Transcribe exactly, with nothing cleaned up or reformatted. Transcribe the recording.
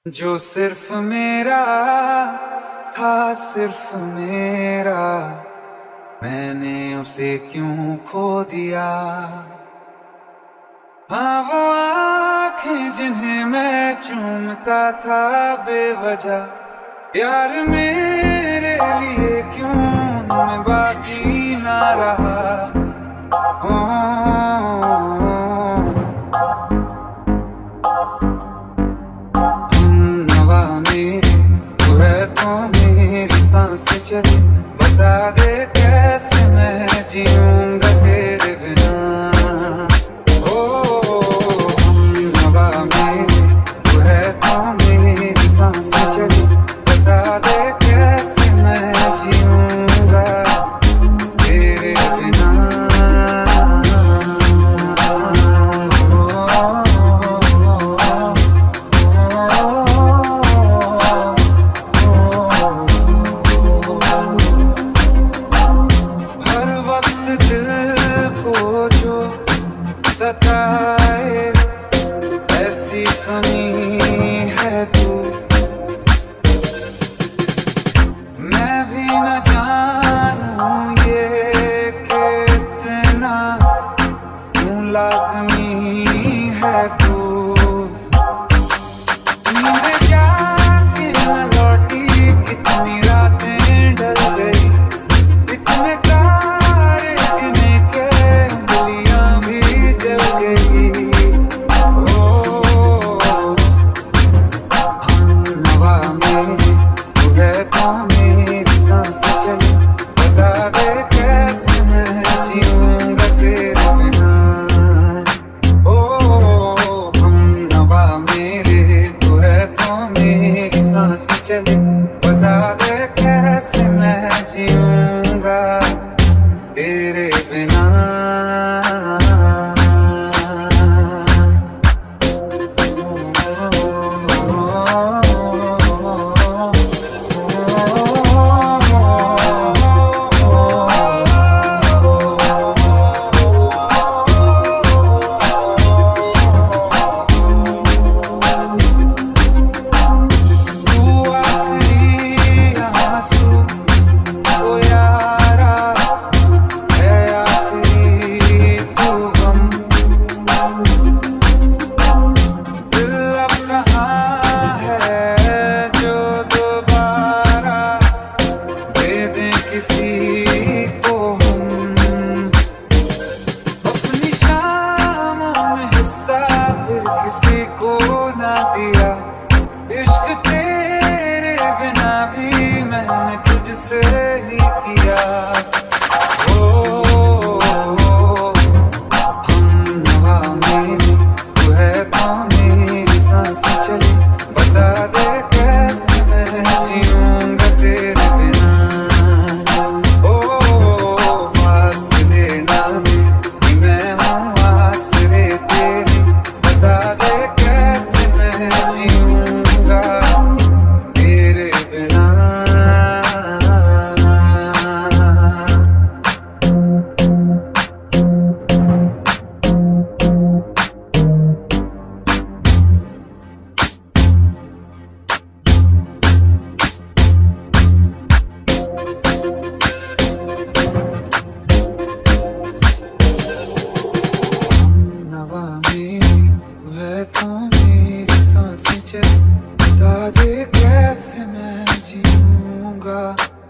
जो सिर्फ मेरा था, सिर्फ मेरा, मैंने उसे क्यों खो दिया। हाँ वो आँखें जिन्हें मैं चूमता था बेवजह, यार मेरे लिए क्यों मैं बाकी ना रहा। हमनवा मेरे तू है तो मेरी सांस चले, बता दे कैसे मैं जीऊंगा तेरे बिना। ओ हमनवा मेरे तू है तो मेरी सांस चले, बता दे कैसे मैं जीऊंगा तेरे बिना। सताए ऐसी कमी है तू, मैं भी न जानूं ये कि इतना क्यों लाज़मी है तू। नींद जाके न लौटी, कितनी रातें ढल गई, इतने तारे गिने के उंगलियां भी जल गई। ओ हमनवा मेरे तू है तो मेरी सांस चले, बता दे कैसे मैं जीऊंगा तेरे बिना। ओ हमनवा मेरे तू है तो मेरी सांस चले, बता दे कैसे मैं जीऊंगा तेरे बिना। किसी को हम अपनी शामों में हिस्सा फिर किसी को ना दिया। इश्क तेरे बिना भी मैंने तुझसे ही किया। ओ हमनवा मेरे तू है तो मेरी सांस चले, बता दे कैसे मैं जीऊंगा तेरे बिना। तू है तो मेरी सांसें चले, बता दे कैसे मैं जीऊंगा।